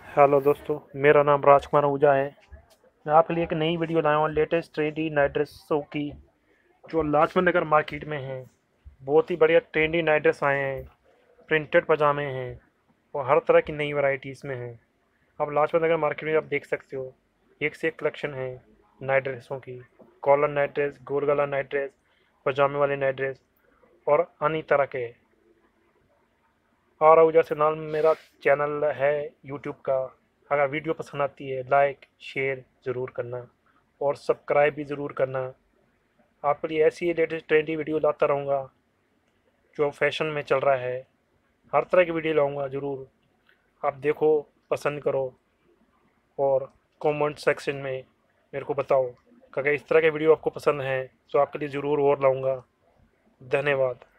Hello दोस्तों, मेरा नाम राजकुमार आहूजा है। मैं आपके लिए एक नई वीडियो लाया हूँ लेटेस्ट ट्रेंडी नाइट ड्रेसों की, जो लाजपत नगर मार्केट में हैं। बहुत ही बढ़िया ट्रेंडी नाइट ड्रेस आए हैं, प्रिंटेड पजामे हैं और हर तरह की नई वैरायटीज़ में हैं। आप लाजपत नगर मार्केट में आप देख सकते हो, एक से एक कलेक्शन है नाइट ड्रेसों की। कॉलर नाइट ड्रेस, गोल गला नाइट ड्रेस, पजामे वाले नाइट ड्रेस और अन्य तरह के। और आहूजा से नाम मेरा चैनल है यूट्यूब का। अगर वीडियो पसंद आती है लाइक शेयर ज़रूर करना और सब्सक्राइब भी ज़रूर करना। आपके लिए ऐसी ही लेटेस्ट ट्रेंडी वीडियो लाता रहूँगा जो फैशन में चल रहा है। हर तरह की वीडियो लाऊंगा ज़रूर। आप देखो, पसंद करो और कमेंट सेक्शन में मेरे को बताओ कि अगर इस तरह के वीडियो आपको पसंद है तो आपके लिए ज़रूर और लाऊंगा। धन्यवाद।